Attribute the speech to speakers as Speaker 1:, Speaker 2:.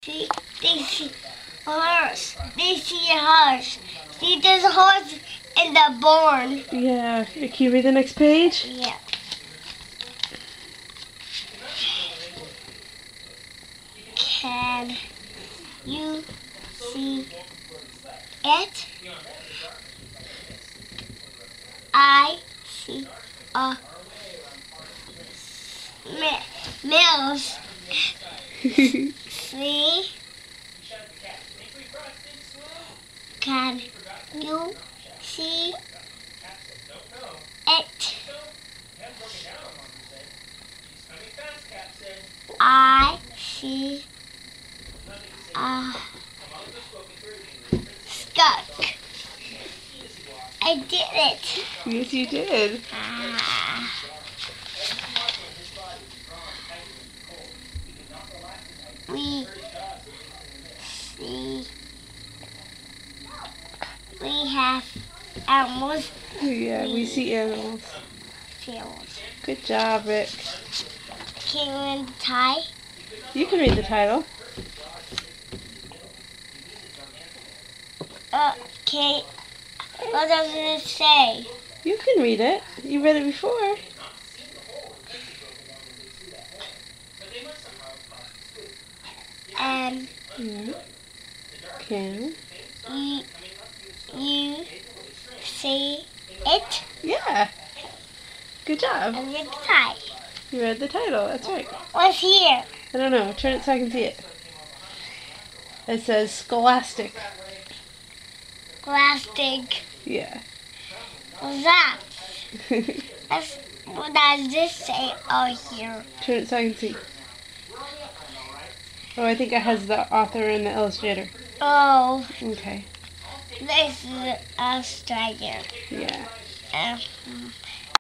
Speaker 1: See, they see a horse. They see a horse. See, there's a horse in the barn.
Speaker 2: Yeah. Can you read the next page?
Speaker 1: Yeah. Can you see it? I see a mouse. See? Can you see it? I see a skunk. I did it.
Speaker 2: Yes, you did.
Speaker 1: We see. We have animals.
Speaker 2: Yeah, we see animals.
Speaker 1: Animals.
Speaker 2: Good job, Rick.
Speaker 1: Can you read the tie?
Speaker 2: You can read the title.
Speaker 1: Okay. What does it say?
Speaker 2: You can read it. You read it before. Yeah. Can
Speaker 1: you see it?
Speaker 2: Yeah. Good job.
Speaker 1: And read the tie.
Speaker 2: You read the title. That's right.
Speaker 1: What's here?
Speaker 2: I don't know. Turn it so I can see it. It says Scholastic.
Speaker 1: Plastic.
Speaker 2: Yeah.
Speaker 1: What's that? What does this say over here?
Speaker 2: Turn it so I can see. Oh, I think it has the author and the illustrator.
Speaker 1: Oh,
Speaker 2: Okay.
Speaker 1: this is Australia.
Speaker 2: Yeah.